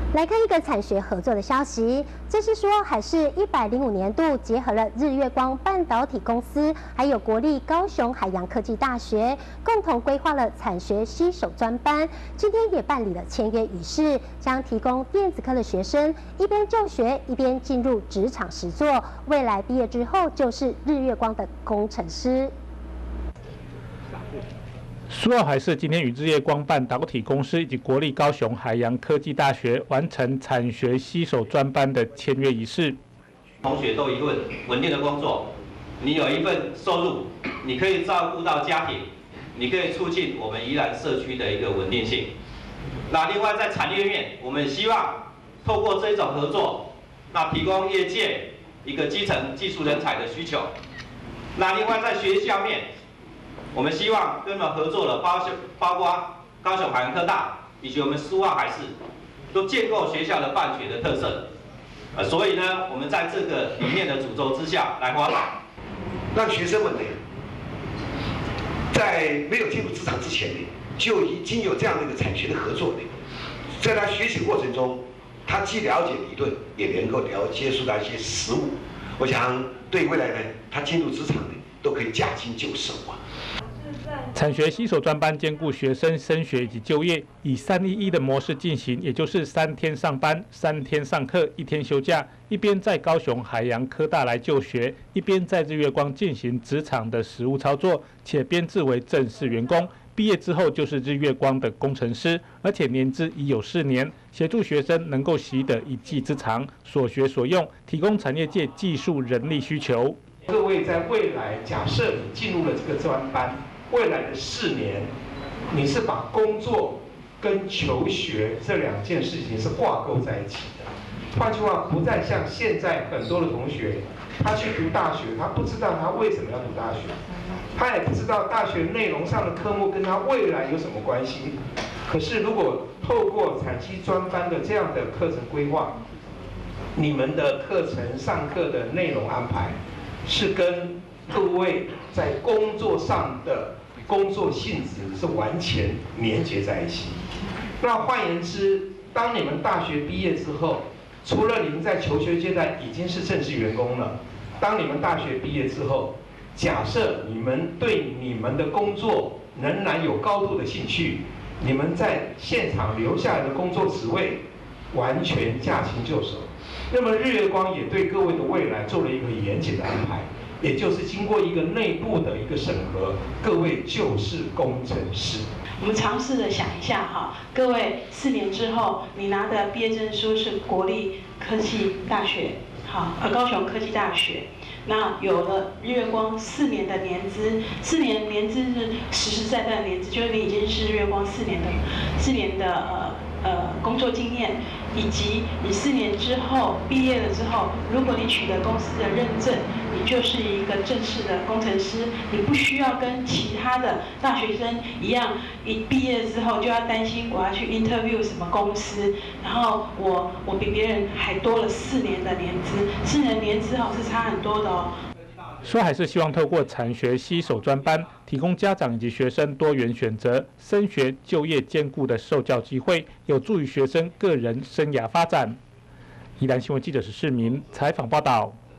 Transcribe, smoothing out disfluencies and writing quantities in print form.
来看一个产学合作的消息，这是说海事105年度结合了日月光半导体公司，还有国立高雄海洋科技大学，共同规划了产学携手专班。今天也办理了签约仪式，将提供电子科的学生一边就学，一边进入职场实作，未来毕业之后就是日月光的工程师。 苏澳海事今天与日月光半导体公司以及国立高雄海洋科技大学完成产学携手专班的签约仪式。 同学都有一份稳定的工作，你有一份收入，你可以照顾到家庭，你可以促进我们宜兰社区的一个稳定性。那另外在产业面，我们希望透过这种合作，那提供业界一个基层技术人才的需求。那另外在学校面，我们希望跟我们合作的包括高雄海洋科大以及我们苏澳海事，都建构学校的办学的特色。所以呢，我们在这个理念的主轴之下来发展， 让学生们呢，在没有进入职场之前呢，就已经有这样的一个产学的合作呢，在他学习过程中，他既了解理论，也能够接触到一些实务。我想对未来呢，他进入职场呢，都可以驾轻就熟啊。 产学携手专班兼顾学生升学以及就业，以311的模式进行，也就是3天上班、3天上课、1天休假，一边在高雄海洋科大来就学，一边在日月光进行职场的实务操作，且编制为正式员工。毕业之后就是日月光的工程师，而且年资已有4年，协助学生能够习得一技之长，所学所用，提供产业界技术人力需求。 各位在未来，假设你进入了这个专班，未来的4年，你是把工作跟求学这2件事情是挂钩在一起的。换句话，不再像现在很多的同学，他去读大学，他不知道他为什么要读大学，他也不知道大学内容上的科目跟他未来有什么关系。可是如果透过产系专班的这样的课程规划，你们的课程上课的内容安排是跟各位在工作上的工作性质是完全连结在一起。那换言之，当你们大学毕业之后，除了你们在求学阶段已经是正式员工了，当你们大学毕业之后，假设你们对你们的工作仍然有高度的兴趣，你们在现场留下来的工作职位完全驾轻就熟。那么日月光也对各位的未来做了一个严谨的安排，也就是经过一个内部的一个审核，各位就是工程师。 我们尝试着想一下哈，各位4年之后，你拿的毕业证书是国立科技大学，好，高雄科技大学。那有了日月光4年的年资，4年年资是实实在在的年资，就是你已经是日月光4年的工作经验，以及你4年之后毕业了之后，如果你取得公司的认证，你就是一个正式的工程师，你不需要跟其他的大学生一样，一毕业之后就要担心我要去 interview 什么公司，然后我比别人还多了4年的年资，4年年资是差很多的哦。 说还是希望透过产学携手专班，提供家长以及学生多元选择、升学、就业兼顾的受教机会，有助于学生个人生涯发展。宜兰新闻记者史世民采访报道。